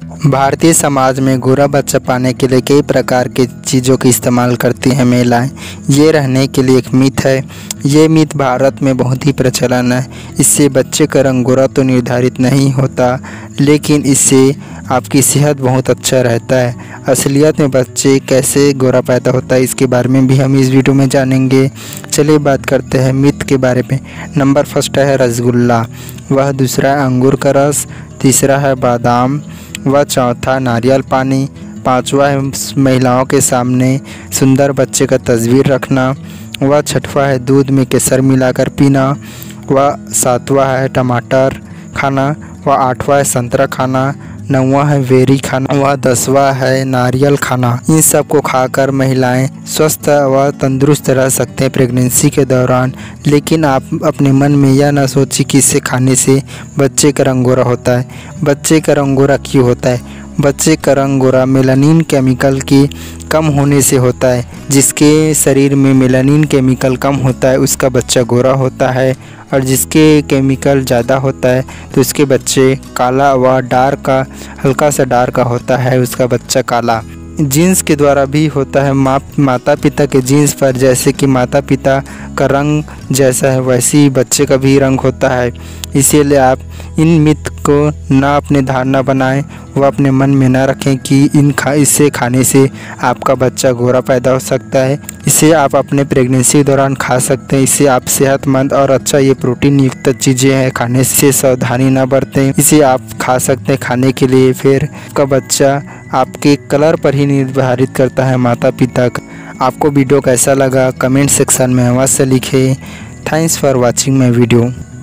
भारतीय समाज में गोरा बच्चा पाने के लिए कई प्रकार की चीज़ों का इस्तेमाल करती हैं महिलाएं। ये रहने के लिए एक मिथ है। ये मिथ भारत में बहुत ही प्रचलन है। इससे बच्चे का रंग गोरा तो निर्धारित नहीं होता, लेकिन इससे आपकी सेहत बहुत अच्छा रहता है। असलियत में बच्चे कैसे गोरा पैदा होता है, इसके बारे में भी हम इस वीडियो में जानेंगे। चलिए बात करते हैं मिथ के बारे में। नंबर फर्स्ट है रसगुल्ला, वह दूसरा है अंगूर का रस, तीसरा है बादाम, व चौथा नारियल पानी, पांचवा है महिलाओं के सामने सुंदर बच्चे का तस्वीर रखना, व छठवा है दूध में केसर मिलाकर पीना, व सातवां है टमाटर खाना, व आठवां है संतरा खाना, नौवां है वेरी खाना, व 10वां है नारियल खाना। इन सब को खाकर महिलाएं स्वस्थ व तंदुरुस्त रह सकते हैं प्रेगनेंसी के दौरान। लेकिन आप अपने मन में यह ना सोचिए कि इसे खाने से बच्चे का रंग गोरा होता है। बच्चे का रंग गोरा क्यों होता है? बच्चे का रंग गोरा मेलानिन केमिकल की कम होने से होता है। जिसके शरीर में मेलानिन केमिकल कम होता है उसका बच्चा गोरा होता है, और जिसके केमिकल ज़्यादा होता है तो उसके बच्चे काला व डार्क का हल्का सा डार्क होता है, उसका बच्चा काला। जीन्स के द्वारा भी होता है। माता पिता के जीन्स पर जैसे कि माता पिता का रंग जैसा है वैसे ही बच्चे का भी रंग होता है। इसीलिए आप इन मिथ को ना अपने धारणा बनाएं व अपने मन में ना रखें कि इसे खाने से आपका बच्चा गोरा पैदा हो सकता है। इसे आप अपने प्रेगनेंसी के दौरान खा सकते हैं। इससे आप सेहतमंद और अच्छा ये प्रोटीन युक्त चीज़ें हैं, खाने से सावधानी ना बरतें। इसे आप खा सकते हैं खाने के लिए। फिर आपका बच्चा आपके कलर पर ही निर्धारित करता है माता पिता का। आपको वीडियो कैसा लगा कमेंट सेक्शन में अवश्य लिखें। Thanks for watching my video.